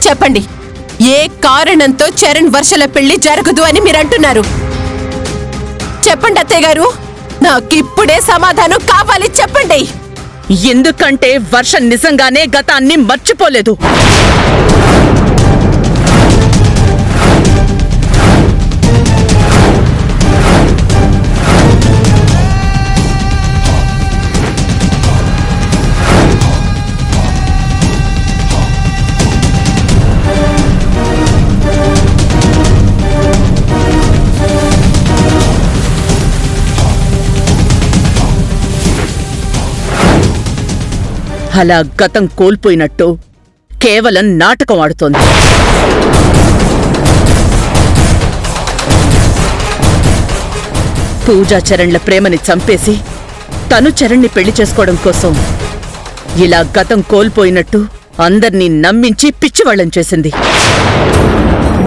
చెప్పండి, ఏ కారణంతో చరణ్ వర్షల పెళ్లి జరగదు అని మీరంటున్నారు? చెప్పండి అత్తయ్య గారు, నాకిప్పుడే సమాధానం కావాలి, చెప్పండి. ఎందుకంటే వర్ష నిజంగానే గతాన్ని మర్చిపోలేదు. అలా గతం కోల్పోయినట్టు కేవలం నాటకం ఆడుతోంది. పూజా చరణ్ల ప్రేమని చంపేసి తను చరణ్ని పెళ్లి చేసుకోవడం కోసం ఇలా గతం కోల్పోయినట్టు అందర్నీ నమ్మించి పిచ్చివాళ్లం చేసింది.